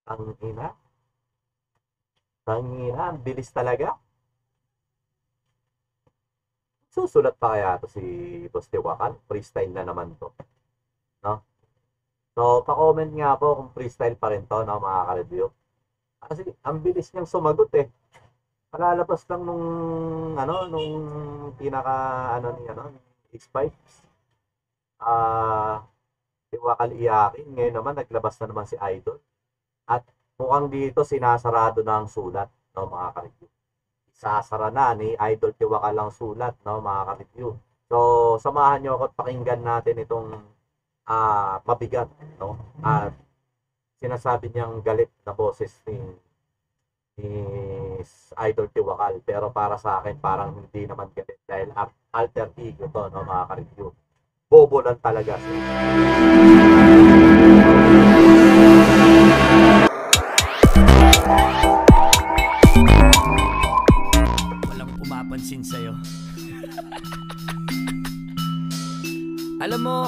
Ang ina. Ang ina. Ang bilis talaga. Susulat pa kaya to si Boss Tiwakan? Freestyle na naman to. No? So, pa-comment nga po kung freestyle pa rin to, no, mga ka-review. Kasi, ang bilis niyang sumagot eh. Malalabas lang nung, nung pinaka, ni, X-Pipes. Tiwakal iyakin. Ngayon naman, naglabas na naman si Idol. At mukhang dito, sinasarado na ang sulat, no, mga ka-review. Isasara na ni Idol Tiwakal ang sulat, no, mga ka-review. So, samahan nyo ako at pakinggan natin itong mabigat, no? At sinasabi niyang galit na boses ni Idol Tiwakal, pero para sa akin parang hindi naman galit dahil alter ego to, no, mga ka-review. Bobo lang talaga siya. Walang pumapansin sa'yo. Alam mo,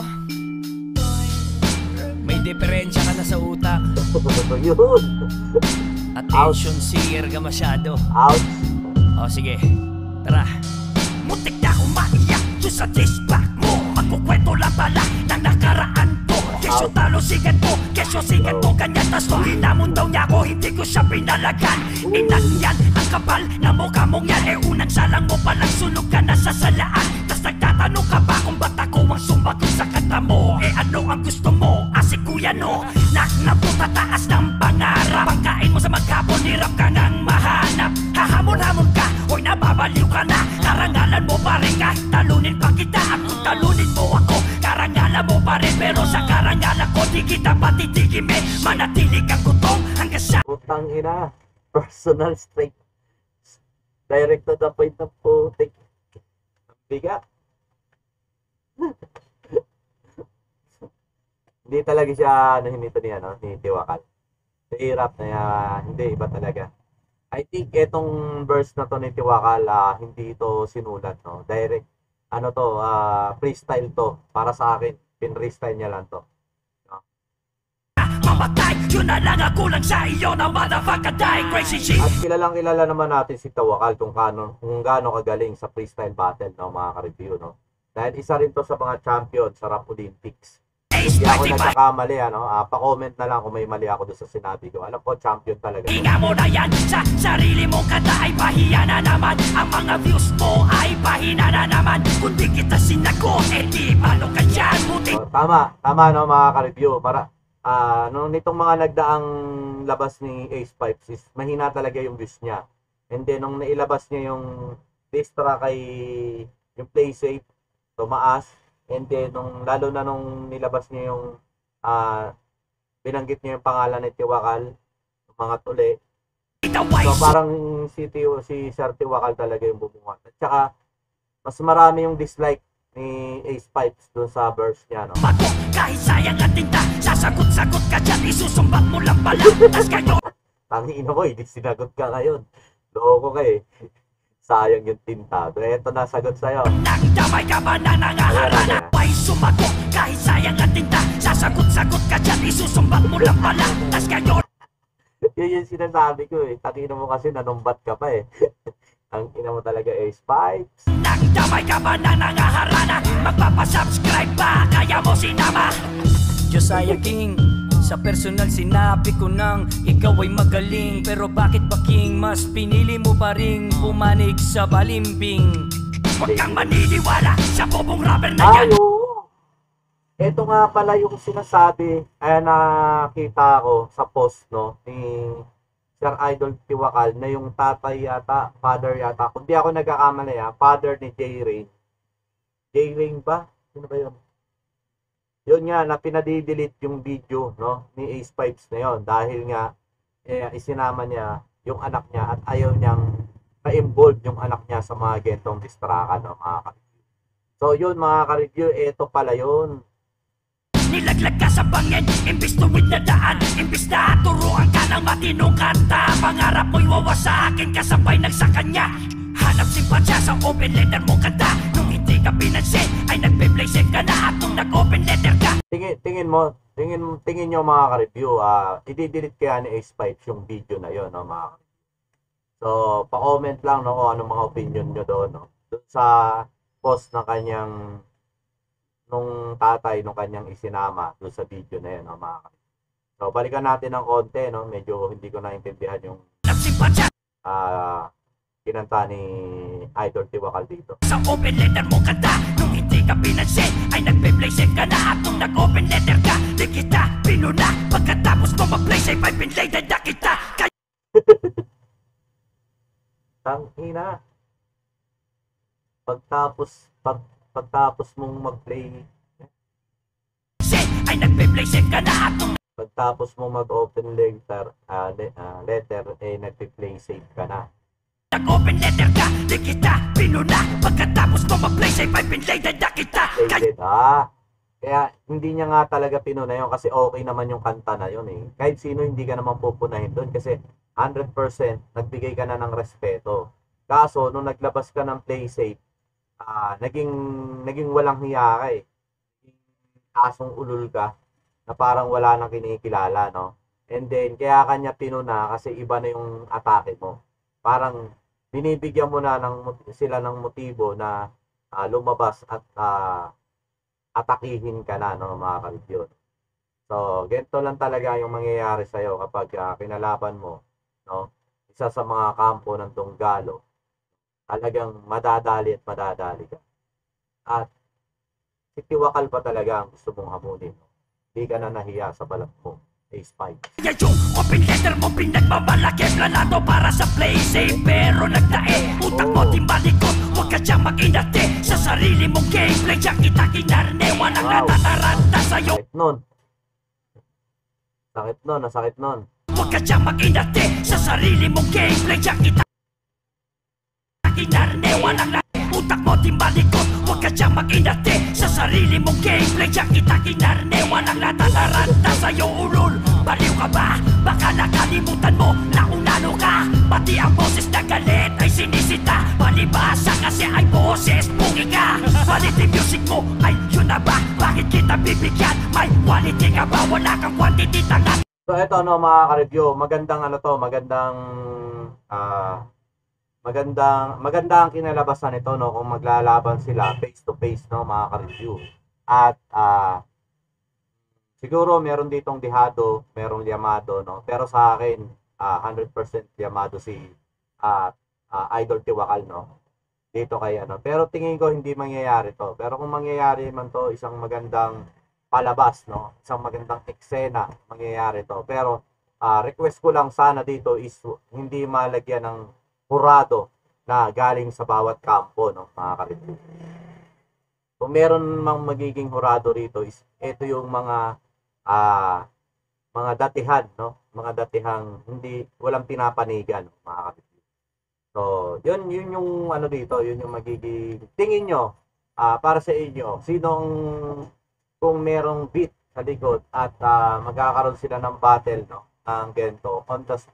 may diferensya ka na sa utak. Yun. Attention seeker ka masyado. Ouch. O sige, tara. Muntik na akong maiyak dyan sa disback mo. Magkukwento lang pala ng nakaraan ko. Kesyo talo sigat mo, kesyo sigat mo. Ganyan tas nung hinamon daw niya ako, hindi ko siya pinalagan. Inan yan, ang kapal na mukha mong yan. Eh unang salang mo palang sunog ka na sa salaan. Tas nagtatanong ka ba kung ba't ako ang sumagot sa kata mo? Eh ano ang gusto mo? Asi kuya no, naknapunta taas ng pangarap. Pagkain mo sa maghapon, hirap ka nang mahanap. Hahamon-hamon ka, hoy nababaliw ka na. Karangalan mo pa rin kahit talunin pa kita. At kung talunin mo ako, karangalan mo pa rin. Pero sa karangalan ko, di kita patitigime. Manatili kang gutong hanggang sa Putang ina. Personal straight. Direct to the point ng putik. Bigat. Hindi talaga siya nahinito ni Tiwakal. Hirap na hindi iba talaga. I think etong verse na to ni Tiwakal, hindi ito sinulat, no. Direct freestyle to para sa akin. Pin-freestyle niya lang to. No? mamatay. Yun na lang ako lang sa iyo na motherfucker die. Crazy shit. At kilala naman natin si Tiwakal kung gaano kagaling sa freestyle battle, no, mga ka-review, no. Dahil isa rin to sa mga champion sa Rap Olympics. Hindi ako nagkakamali, pa-comment na lang kung may mali ako doon sa sinabi ko. Alam ko, champion talaga. Hinga mo na yan, sa sarili mong kanta ay pahiya na naman. Ang mga views mo ay pahina na naman. Kung di kita sinagot, eh di malo ka dyan. Tama, no, mga ka-review. Nitong mga nagdaang labas ni Ace Pipes is mahina talaga yung views niya. And then, nung nailabas niya yung distra kay yung Play Safe, tumaas. And then, lalo na nung nilabas niya yung binanggit niya yung pangalan ni Tiwakal, mga tuli. So, parang si Sir Tiwakal talaga yung bumuhat. At saka, mas marami yung dislike ni Ace Pipes doon sa verse niya, no? Kahit sayang ang tinta, sasagot-sagot ka dyan, isusumbat mo lang pala. Tas kayo Tangina mo, hindi sinagot ka ngayon. Loko ka eh. Sayang yung tinta. Pero eto na, sagot sa'yo. Nang damay ka ba na nangaharana? Ay sumagot, kahit sayang ang tinta, sasagot-sagot ka dyan, isusumbat mo lang pala. Tas kayo Yun yung sinasabi ko eh. Tangina mo kasi nanumbat ka pa eh. Ang ina mo talaga Ace Pipes. nang damay ka ba na nangaharana? Magpapasubscribe ba? Kaya mo sinama? Josiah King, sa personal sinabi ko nang ikaw ay magaling. Pero bakit ba King, mas pinili mo pa rin pumanig sa balimbing? Huwag kang maniniwala sa bobong rapper na yan. Ito nga pala yung sinasabi ay nakita ko sa post, no, ni Sir Idol Tiwakal na yung tatay yata, father yata, kung di ako nagkakamali father ni J-Rain. J-Rain ba? Sino ba yun? Yun nga, na pinadidelete yung video, no, ni Ace Pipes na yun dahil nga isinama niya yung anak niya at ayaw niyang na-involve yung anak niya sa mga gentong distrakan, no, mga ka-review. So yun, mga ka-review, ito pala yun. Nilaglag ka sa bangin, imbis tuwid na daan, imbis na turuan ka ng matinong kanta. Pangarap mo'y wawasakin, kasabay nang sa kanya. Hanap simpansya sa open letter mong kanta. Nung hindi ka pinansin, ay nagpe-play safe ka na. At nung nag-open letter ka, Tingin mo, tingin nyo mga ka-review, i-delete kaya ni Ace Pipes yung video na yon, no, mga ka-review. So, pa-comment lang, no, kung anong mga opinion nyo doon, no, doon sa post ng kanyang nung tatay nung kanyang isinama doon sa video na yun, no, mga ka-review. So, balikan natin ng konti, no, medyo hindi ko naintindihan yung kinanta ni Idol Tiwakal dito. Sa open letter mo kanta, nung hindi ka pinansin ay nagpe-play safe ka na. At nung nag-open letter ka, di kita pinuna. Pagkatapos mo mag-play safe ay pinlay na kita. Tangina. Pagtapos mong mag-play, Ay nagpe-play safe ka na. At nung pagtapos mo mag-open letter, nagpe-play safe ka na. nag-open letter ka, di kita pinuna. Pagkatapos mo mag-play safe ay pinlay na kita. Kaya hindi niya nga talaga pinuna yun kasi okay naman yung kanta na yun eh. Kahit sino hindi ka naman pupunahin doon kasi 100% nagbigay ka na ng respeto. Kaso nung naglabas ka ng play safe, naging walang hiya ka eh. Asong ulul ka na parang wala nang kinikilala, no? And then kaya kanya pinuna kasi iba na yung atake mo. Parang binibigyan mo na sila ng motibo na lumabas at atakihin ka na, no, mga ka-review. So, ganito lang talaga yung mangyayari sa'yo kapag kinalaban mo, no, isa sa mga kampo ng Donggalo. Talagang madadali ka. At si Tiwakal pa talaga ang gusto mong hamunin. Hindi ka na nahiya sa balat mo. Ace Pipes. Yan yung open letter mo pinagmamalaki. Planado para sa play safe pero nagtae. Utak mo di malikot, huwag ka diyang mag-inate. Sa sarili mong gameplay diyang kita kinarne. Walang natataranta sa'yo. Sakit nun. Huwag ka diyang mag-inate. Sa sarili mong gameplay diyang kita kinarne. Walang utak mo di malikot, huwag ka diyang mag-inate. Sa sarili mong gameplay diyang kita kinarne. Walang natataranta sa'yo ulol. Baliw ka ba? Baka nakalimutan mo na unalo ka. Pati ang boses na galit ay sinisita. Palibasa kasi ay boses bungi ka. Quality music mo ay yun na ba? Bakit kita bibigyan? May quality ka ba? Wala kang quantity tangat. So ito, no, mga ka-review, maganda ang kinalabasan nito, no, kung maglalaban sila face to face, no, mga ka-review. At siguro meron ditong dihado, merong Yamado, no. Pero sa akin, 100% Yamado si Idol Tiwakal, no. Dito kay ano. Pero tingin ko hindi mangyayari to. Pero kung mangyayari man to, isang magandang palabas, no. Isang magandang eksena mangyayari to. Pero request ko lang sana dito is hindi malagyan ng hurado na galing sa bawat kampo, no, mga ka-review. Kung meron mang magiging hurado rito is ito yung mga datihan, no? Mga datihang hindi walang pinapanigan, no, mga ka-review. So, yun yung ano dito, yun yung magiging tingin nyo para sa inyo. Kung merong beat sa likod at magkakaroon sila ng battle, no, ng gento on the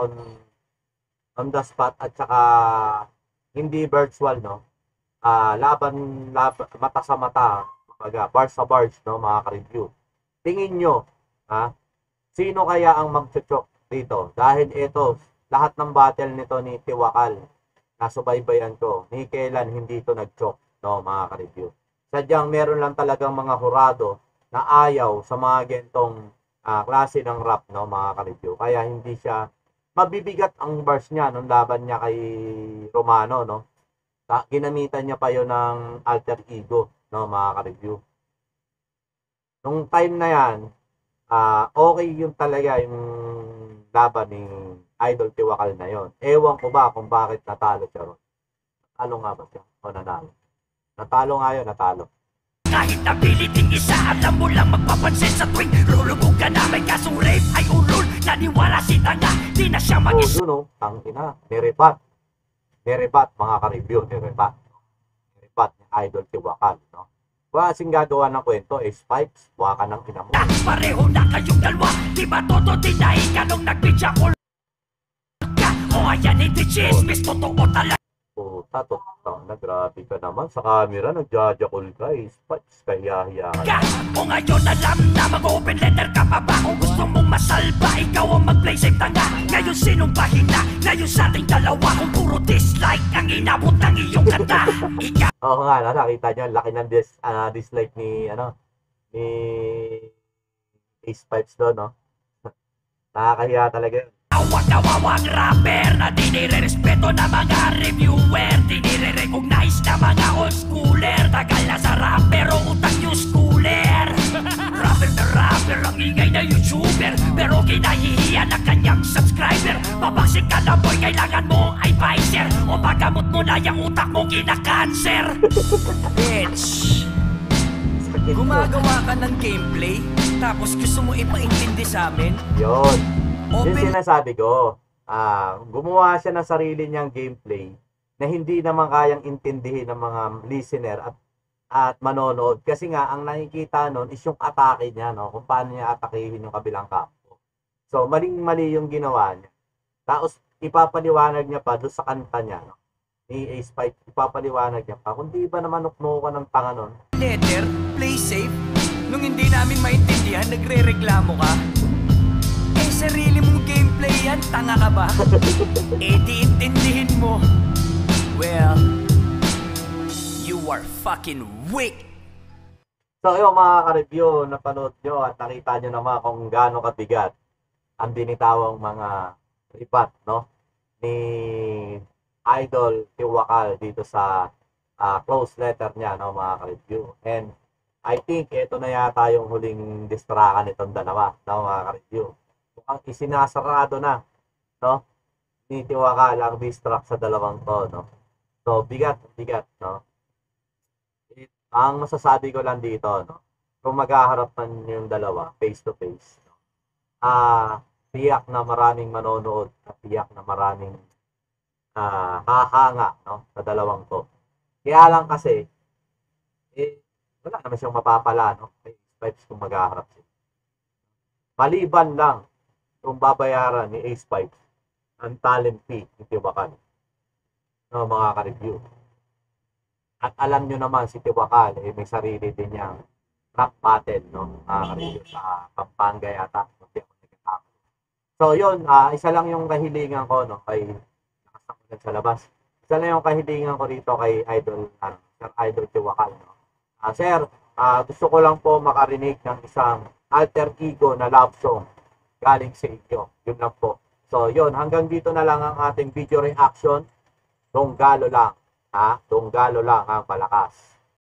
spot at saka hindi virtual, no. Laban mata sa mata, bars sa bars, no, mga ka-review. Tingin nyo, sino kaya ang magchuchok dito? Dahil ito, lahat ng battle nito ni Tiwakal, nasubaybayan ko, ni kailan hindi ito nag-chok, no, mga ka-review. Sadyang meron lang talagang mga hurado na ayaw sa mga gentong klase ng rap, no, mga ka-review. Kaya hindi siya, mabibigat ang bars niya nung laban niya kay Romano, no. Ginamitan niya pa yon ng alter ego, no, mga ka-review. Nung time na yan, okay yung talaga yung laban ni Idol Tiwakal na yon. Ewan ko ba kung bakit natalo siya ron. Natalo nga ba siya? O nanalo? Natalo nga yun, natalo. Kahit abiliting isa, alam mo lang magpapansin sa tuwing lulubog ka na may kasong rape ay ulol. Naniwala si tanga, di na siya mag-isa. Yun, no, tangina, nirebat, mga ka-review, nirebat ni Idol Tiwakal, no. Kung asing gagawa ng kwento, Ace Pipes, buha ka ng ina mo. Pareho na kayong dalawa, di ba todo dinahin ka nung nagbidya ko ka? O ayan, hindi chismis, totoo talaga. Na grabe ka naman sa camera, nagjajakol ka eh. Spikes, kahiya-hiya ka. O ngayon alam na mag-open letter ka pa ba? Kung gusto mong masalba, ikaw ang mag-play safe tanga. Ngayon sinong bahina? Ngayon sa ating dalawa. Kung puro dislike ang inabot ng iyong kanta. Ikaw Oo nga, no, nakita nyo, laki ng dislike ni, ni Ace Pipes doon, no? Nakakahiya talaga yun. ang kawawang rapper na di nire-respeto na mga reviewer. Di nire-recognize na mga old schooler. Tagal na sa rap pero utang new schooler. Rapper na rapper ang ingay na YouTuber, pero kinahihiya ng kanyang subscriber. Pabaksik ka na boy, kailangan mo ay visor, o magamot mo na yung utak mo kina-cancer. Bitch, gumagawa ka ng gameplay, tapos gusto mo ipaintindi sa amin? Yun. Yung Open sinasabi ko, gumawa siya ng sarili niyang gameplay na hindi naman kayang intindihin ng mga listener at manonood. Kasi nga, ang nakikita nun is yung atake niya, no? Kung paano niya atakihin yung kabilang kampo. So, maling-mali yung ginawa niya. Tapos, ipapaliwanag niya pa doon sa kanta niya, no? Ni Ace Spike, ipapaliwanag niya pa. Kung di ba naman nukno ka ng tanga nun? letter, play safe. Nung hindi namin maintindihan, nagre-reklamo ka. Eh, sarili mong gameplay yan, tanga ka ba? Eh, di intindihin mo. Well, you are fucking weak. So, yung mga ka-review, napanood nyo at nakita nyo naman kung gaano kabigat ang binitawang mga ribat, no? Ni Idol Tiwakal dito sa close letter niya, no, mga ka-review. And I think ito na yata yung huling distrakan nitong dalawa, no, mga ka-review. Mukhang isinasarado na, no, ni Tiwakal ang distract sa dalawang to, no. So, bigat, no. Ang masasabi ko lang dito, no, kung maghaharap man yung dalawa, face to face, no, tiyak na maraming manonood at tiyak na maraming hahanga, no, sa dalawang to. Kaya lang kasi, wala naman siyang mapapala, no, kay Pipes kung maghaharap siya. Maliban lang kung babayaran ni Ace Pipes ang talent fee ni Tiwakal, no, mga ka-review. At alam nyo naman si Tiwakal may sarili din niyang rap battle, no, ka-review sa Pampanga yata. So yun, isa lang yung kahilingan ko, no, kay nakasakulan sa labas. Isa lang yung kahilingan ko rito kay Idol, Sir Idol Tiwakal, no. Sir, gusto ko lang po makarinig ng isang alter ego na love song galing sa inyo. Yun lang po. So yun, hanggang dito na lang ang ating video reaction. Donggalo lang, Donggalo lang ang palakas.